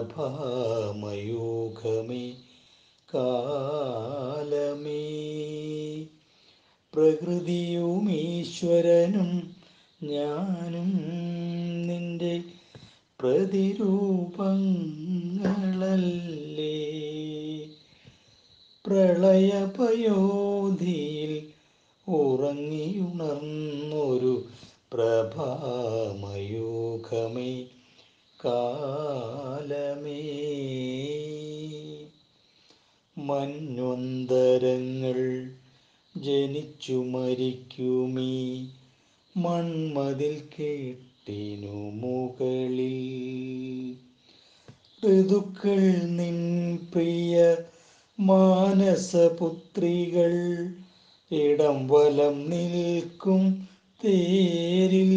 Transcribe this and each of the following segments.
പ്രഭാമയൂഖമേ കാലമേ. പ്രകൃതിയും ഈശ്വരനും ഞാനും നിന്റെ പ്രതിരൂപങ്ങളല്ലേ. പ്രളയപയോധിയിൽ ഉറങ്ങിയുണർന്നൊരു പ്രഭാമയൂഖമേ കാലമേ. മന്വന്തരങ്ങൾ ജനിച്ചു മരിക്കുമീ മൺമതിൽ കെട്ടിനു മുകളിൽ. ഋതുക്കൾ നിൻ പ്രിയ മാനസപുത്രികൾ ഇടം വലം നിൽക്കും തേരിൽ.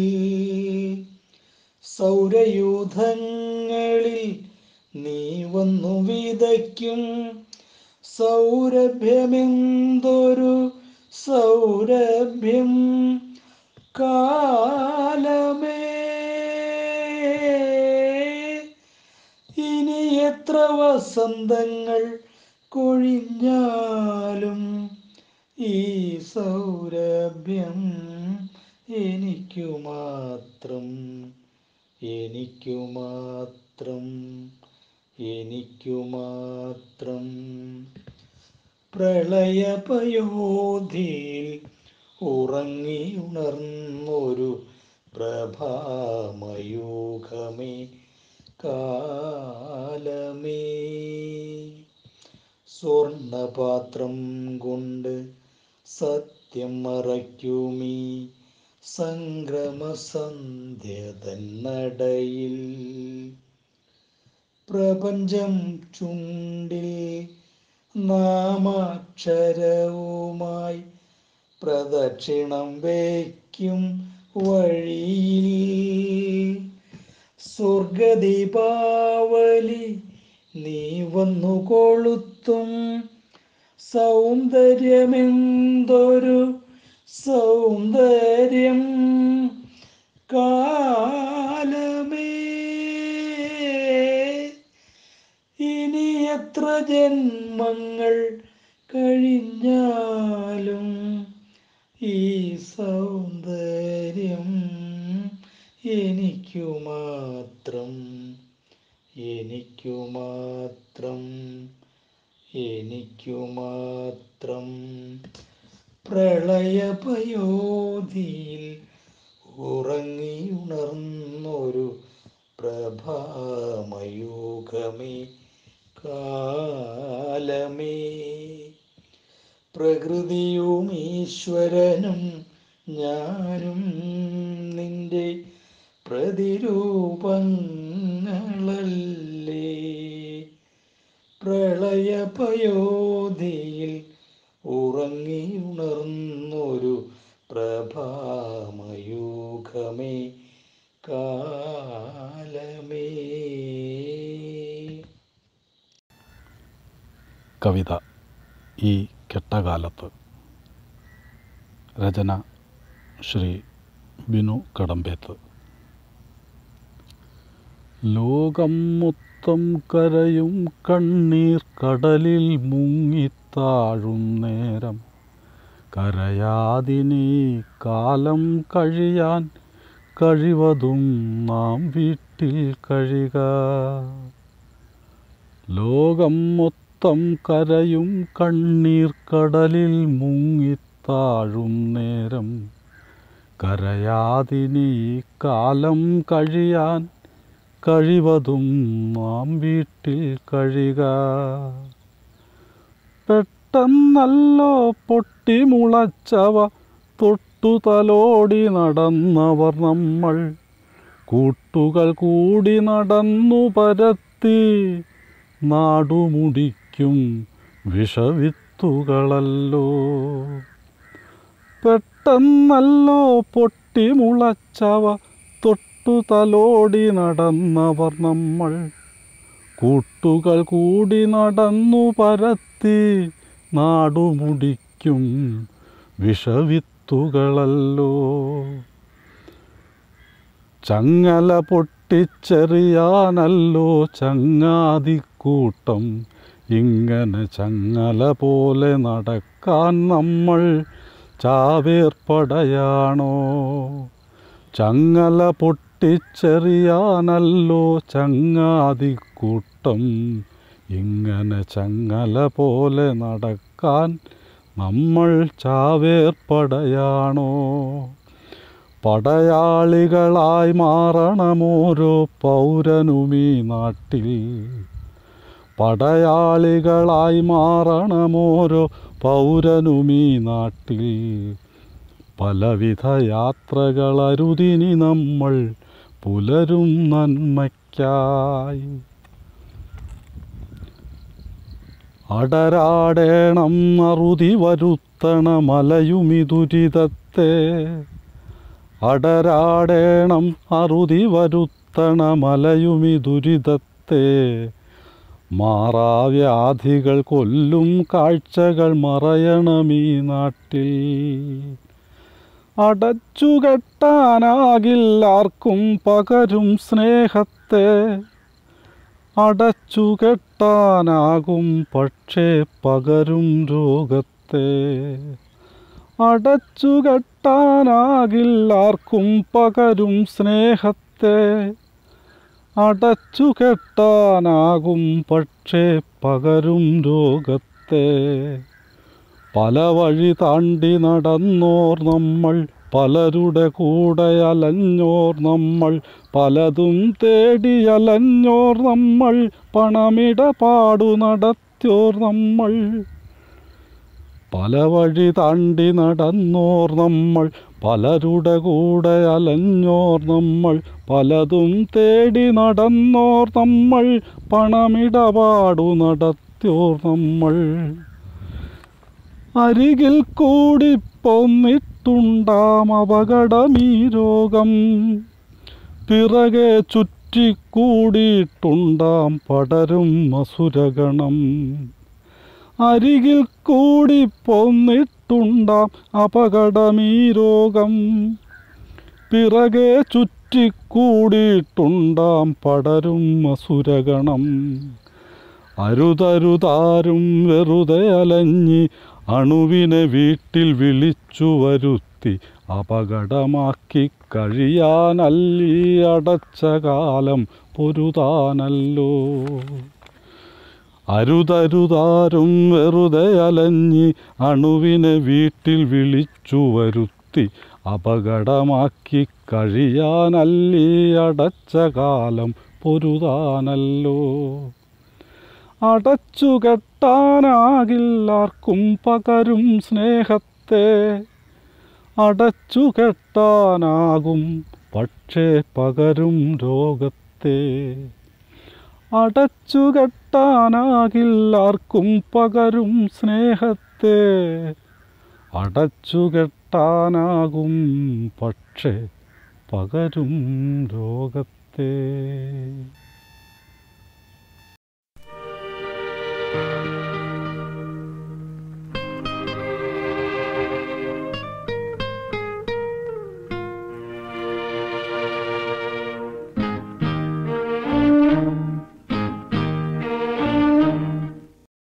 സൗരയൂഥങ്ങളിൽ നീ വന്നു വിതയ്ക്കും സൗരഭ്യമെന്തൊരു സൗരഭ്യം കാലമേ. ഇനി എത്ര വസന്തങ്ങൾ കൊഴിഞ്ഞാലും ഈ സൗരഭ്യം എനിക്കു മാത്രം, എനിക്കു മാത്രം, എനിക്കു മാത്രം. പ്രളയപയോധിയിൽ ഉറങ്ങിയുണർന്നൊരു പ്രഭാമയൂഖമേ കാലമേ. സ്വർണപാത്രം കൊണ്ട് സത്യം മറയ്ക്കുമീ സംക്രമസന്ധ്യതൻ നടയിൽ. പ്രപഞ്ചം ചുണ്ടിൽ നാമാക്ഷരവുമായി പ്രദക്ഷിണം വയ്ക്കും വഴിയിൽ. സ്വർഗദീപാവലി നീ വന്നു കൊളുത്തും സൗന്ദര്യമെന്തൊരു സൗന്ദര്യം കാലമേ. ഇനി എത്ര ജന്മങ്ങൾ കഴിഞ്ഞാലും ഈ സൗന്ദര്യം എനിക്കു മാത്രം, എനിക്കു മാത്രം, എനിക്കു മാത്രം. പ്രളയപയോധിയിൽ ഉറങ്ങിയുണർന്നൊരു പ്രഭാമയൂഖമേ കാലമേ. പ്രകൃതിയും ഈശ്വരനും ഞാനും നിന്റെ പ്രതിരൂപങ്ങളല്ലേ. പ്രളയപയോധിയിൽ ഉറങ്ങിയുണർന്നൊരു പ്രഭാമയൂഖമേ കാലമേ. കവിത ഈ കെട്ടകാലത്ത്. രചന ശ്രീ ബിനു കടമ്പേത്ത്. ലോകം മൊത്തം കരയും കണ്ണീർ കടലിൽ മുങ്ങിത്താഴും നേരം, കരയാതിനീ കാലം കഴിയാൻ കഴിവതും നാം വീട്ടിൽ കഴിയുക. ലോകം മൊത്തം കരയും കണ്ണീർ കടലിൽ മുങ്ങിത്താഴും നേരം, കരയാതിനീ കാലം കഴിയാൻ കഴിവതും നാം വീട്ടിൽ കഴിയുക. പെട്ടെന്നല്ലോ പൊട്ടിമുളച്ചവ തൊട്ടു തലോടി നടന്നവർ നമ്മൾ, കൂട്ടുകൾ കൂടി നടന്നു പരത്തി നാടുമുടിക്കും വിഷവിത്തുകളല്ലോ. പെട്ടെന്നല്ലോ പൊട്ടിമുളച്ചവ തൊട്ടു തലോടി നടന്നവർ നമ്മൾ, കൂട്ടുകൾ കൂടി നടന്നു പരത്തി നാടുമുടിക്കും വിഷവിത്തുകളല്ലോ. ചങ്ങല പൊട്ടി പൊട്ടിച്ചെറിയാനല്ലോ ചങ്ങാതിക്കൂട്ടം. ഇങ്ങനെ ചങ്ങല പോലെ നടക്കാൻ നമ്മൾ ചാവേർപ്പടയാണോ? ചങ്ങല പൊട്ടിച്ചെറിയാനല്ലോ ചങ്ങാതിക്കൂട്ടം. ഇങ്ങനെ ചങ്ങല പോലെ നടക്കാൻ നമ്മൾ ചാവേർപ്പടയാണോ? പടയാളികളായി മാറണമോരോ പൗരനുമീ നാട്ടിൽ. പടയാളികളായി മാറണമോരോ പൗരനുമീ നാട്ടിൽ. പലവിധ യാത്രകളരുതിനി നമ്മൾ പുലരും നന്മയ്ക്കായി. അടരാടേണം അറുതി വരുത്തണമലയുമി ദുരിതത്തെ. അടരാടേണം അറുതി വരുത്തണമലയുമി ദുരിതത്തെ. മാറാവ്യാധികൾ കൊല്ലും കാഴ്ചകൾ മറയണമീ നാട്ടിൽ. അടച്ചുകെട്ടാനാകില്ലാർക്കും പകരും സ്നേഹത്തെ. അടച്ചുകെട്ടാനാകും പക്ഷേ പകരും രോഗത്തെ. അടച്ചുകെട്ടാനാകില്ലാർക്കും പകരും സ്നേഹത്തെ. അടച്ചുകെട്ടാനാകും പക്ഷേ പകരും രോഗത്തെ. പല വഴി താണ്ടി നടന്നോർ നമ്മൾ, പലരുടെ കൂടെ അലഞ്ഞോർ നമ്മൾ, പലതും തേടിയലഞ്ഞോർ നമ്മൾ, പണമിടപാടു നടത്തിയോർ നമ്മൾ. പല വഴി താണ്ടി നടന്നോർ നമ്മൾ, പലരുടെ കൂടെ അലഞ്ഞോർ നമ്മൾ, പലതും തേടി നടന്നോർ നമ്മൾ, പണമിടപാടു നടത്തിയോർ നമ്മൾ. അരികിൽ കൂടി പോന്നിട്ടുണ്ടാം അപകടമീ രോഗം. പിറകെ ചുറ്റിക്കൂടിയിട്ടുണ്ടാം പടരും അസുരഗണം. അരികിൽ കൂടി പോന്നിട്ടുണ്ടാം അപകടമീ രോഗം. പിറകെ ചുറ്റിക്കൂടിയിട്ടുണ്ടാം പടരും അസുരഗണം. അരുതരുതാരും വെറുതെ അലഞ്ഞി അണുവിനെ വീട്ടിൽ വിളിച്ചു വരുത്തി അപകടമാക്കി കഴിയാനല്ലീ അടച്ച കാലം പൊരുതാനല്ലോ. അരുതരുതാരും വെറുതെ അലഞ്ഞി അണുവിനെ വീട്ടിൽ വിളിച്ചു വരുത്തി അപകടമാക്കി കഴിയാനല്ലീ അടച്ച കാലം പൊരുതാനല്ലോ. അടച്ചുകെട്ടാനാകില്ലാർക്കും പകരും സ്നേഹത്തെ. അടച്ചുകെട്ടാനാകും പക്ഷേ പകരും രോഗത്തെ. അടച്ചുകെട്ടാനാകില്ലാർക്കും പകരും സ്നേഹത്തെ. അടച്ചുകെട്ടാനാകും പക്ഷേ പകരും രോഗത്തെ.